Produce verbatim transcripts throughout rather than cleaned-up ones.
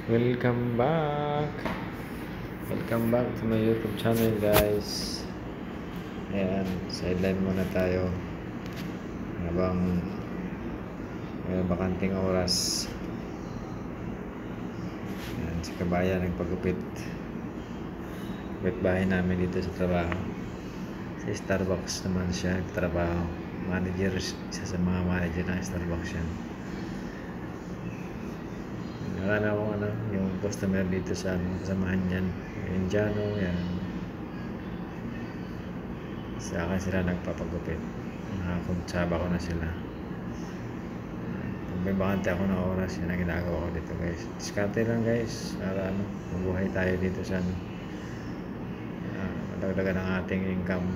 Welcome back! Welcome back to my YouTube channel, guys. Ayan, sideline muna tayo habang may bakanting oras. Ayan, si Kabayan nagpagupit. Gupit bahay namin dito sa trabaho. Sa Starbucks naman siya nagtrabaho. Manager, isa sa mga manager ng Starbucks yan. Wala na akong ano, yung customer dito sa ano, kasamahan yan. Yung Indiano, yan. Sa akin sila nagpapagupit. Nakakontsaba ko na sila. Pag may bakante ako ng oras, yun ang ginagawa ko dito, guys. Diskarte lang, guys. Para ano, mabuhay tayo dito sa ano. Uh, madagdagan ang ating income.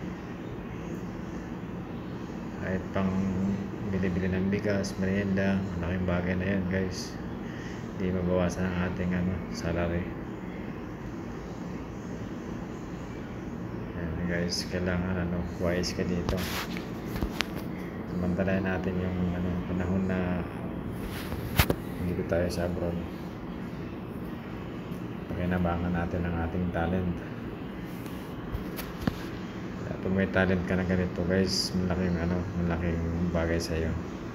Kahit pang bili-bili ng bigas, merienda, malaking bagay na yan, guys. Hindi mabawasan ang ating ano, salary. Ayan, guys, kailangan ano, wise ka dito. Samantalayan natin yung ano, panahon na dito tayo sa abroad. Pakinabangan natin ang ating talent. Kaya pag may talent ka na ganito, guys, malaking ano, malaking bagay sa iyo.